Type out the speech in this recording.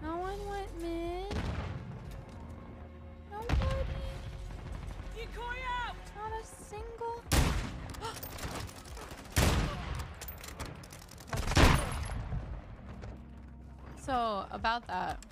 No one went mid. Nobody. Decoy out! Not a single. So about that.